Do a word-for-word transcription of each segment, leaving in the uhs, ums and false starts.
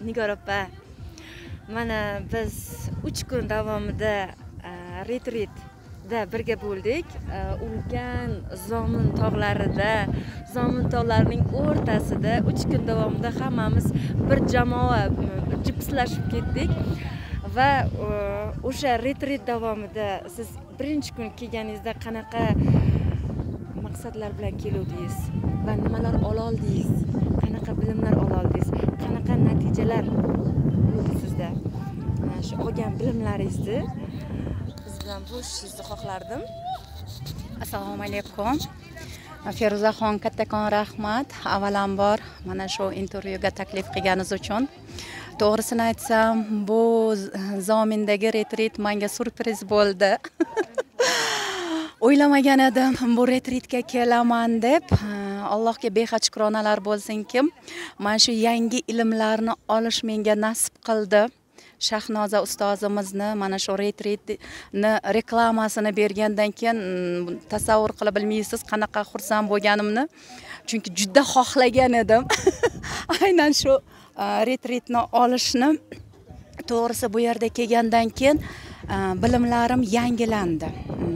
Nigor opa, mana biz uch kun davomida retreatda birga bo'ldik. Ulkan Zomin tog'larida, Zomin tog'larining o'rtasida uch kun davomida hammamiz bir jamoa jipslashib ketdik va o'sha retreat davomida siz birinchi kun kelganingizda qanaqa maqsadlar bilan keluvdingiz va nimalar ola oldingiz, qanaqa bilimlar ola oldingiz, qanaqa natijalar bo'ldi sizda? Shu olgan bilimlaringizni biz bilan bo'lishishingizni xohlardim. Assalomu alaykum. Feruzaxon, kattakon rahmat. Avvalambor mana shu intervyuga taklif qilganingiz uchun. To'g'risini aytsam, bu Zomindagi retreat menga surpriz bo'ldi. O'ylamagan edim bu retreatga kelaman deb. Allohga behad shukronalar bo'lsinki, mana shu yangi ilmlarni olish menga nasib qildi. Shahnoza ustozimizni mana shu retreatni reklamasini bergandan keyin tasavvur qilib bilmaysiz qanaqa xursand bo'lganimni. Chunki juda xohlagan edim. Aynan shu retreatni olishni. To'g'risi bu yerda kelgandan keyin bilimlarim yangilandi.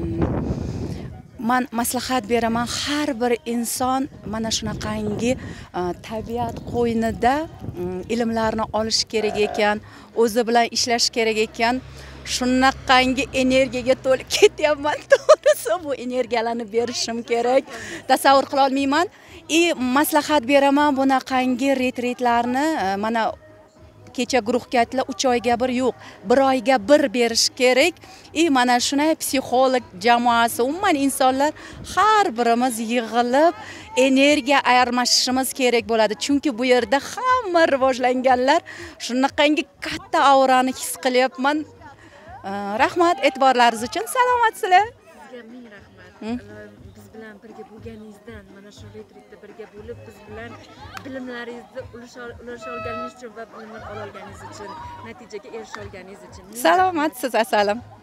Man maslahat beraman, har bir inson mana shunaqangi tabiat qo'ynida ilmlarni olish kerak ekan, o'zi bilan ishlash kerak ekan. Shunaqangi energiyaga to'lib ketyapman. To'g'risi bu energiyalarni berishim kerak. Tasavvur qila olmayman. И maslahat beraman bunaqangi retreatlarni mana kecha guruhga aytdilar uch oyga bir yo'q, bir oyga bir berish kerak. И mana shunday psixolog jamoasi, umuman insonlar har birimiz yig'ilib energiya almashishimiz kerak bo'ladi. Chunki bu yerda hamma rivojlanganlar shunaqangi katta aurani his qilyapman. Rahmat e'tiborlaringiz uchun. Salomatsizlar. Sizga ming rahmat. Biz bilan birga bo'lganingizdan, mana shu retreatda birga bo'lib, biz bilan bilimlaringizni ulasha olganingiz uchun va bilimlar ola olganingiz uchun, natijaga erisha olganingiz uchun. Salomatsiz, asalim.